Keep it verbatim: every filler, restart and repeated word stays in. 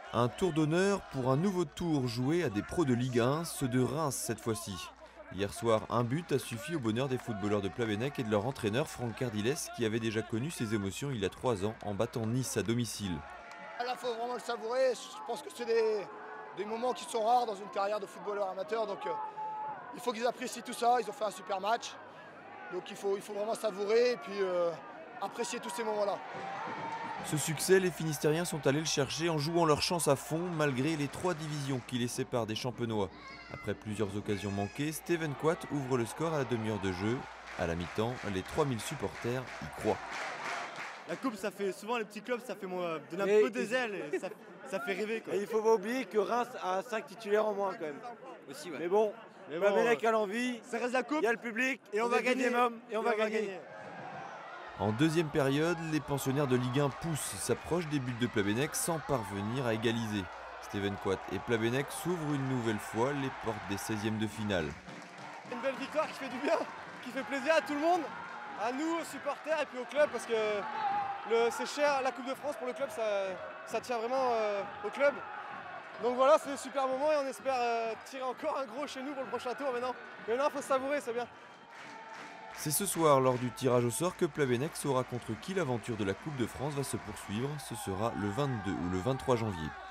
Un tour d'honneur pour un nouveau tour joué à des pros de Ligue un, ceux de Reims cette fois-ci. Hier soir, un but a suffi au bonheur des footballeurs de Plabennec et de leur entraîneur Franck Cardiles qui avait déjà connu ces émotions il y a trois ans en battant Nice à domicile. Là, il faut vraiment le savourer. Je pense que c'est des, des moments qui sont rares dans une carrière de footballeur amateur. Donc euh, il faut qu'ils apprécient tout ça. Ils ont fait un super match. Donc il faut, il faut vraiment savourer et puis euh, apprécier tous ces moments-là. Ce succès, les Finistériens sont allés le chercher en jouant leur chance à fond malgré les trois divisions qui les séparent des Champenois. Après plusieurs occasions manquées, Steven Quat ouvre le score à la demi-heure de jeu. À la mi-temps, les trois mille supporters y croient. La coupe, ça fait souvent les petits clubs, ça fait moi, donne un Et peu des ailes et ça, ça fait rêver quoi. Et il ne faut pas oublier que Reims a cinq titulaires en moins quand même. Aussi, ouais. Mais bon, Mais Plabennec bon, a l'envie, ça reste la coupe il y a le public, et on, on va est le gagner. minimum, et on va gagner. En deuxième période, les pensionnaires de Ligue un poussent, s'approchent des buts de Plabennec sans parvenir à égaliser. Steven Quat et Plabennec s'ouvrent une nouvelle fois les portes des seizièmes de finale. Une belle victoire qui fait du bien, qui fait plaisir à tout le monde, à nous, aux supporters et puis au club parce que c'est cher, la Coupe de France pour le club, ça, ça tient vraiment euh, au club. Donc voilà, c'est un super moment et on espère euh, tirer encore un gros chez nous pour le prochain tour maintenant. Mais maintenant, il faut savourer, c'est bien. C'est ce soir, lors du tirage au sort, que Plabennec saura contre qui l'aventure de la Coupe de France va se poursuivre. Ce sera le vingt-deux ou le vingt-trois janvier.